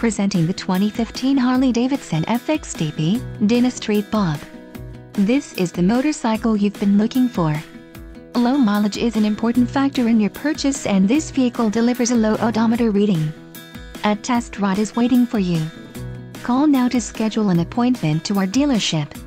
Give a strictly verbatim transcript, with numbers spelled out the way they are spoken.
Presenting the twenty fifteen Harley-Davidson F X D B, Dyna Street Bob. This is the motorcycle you've been looking for. Low mileage is an important factor in your purchase, and this vehicle delivers a low odometer reading. A test ride is waiting for you. Call now to schedule an appointment to our dealership.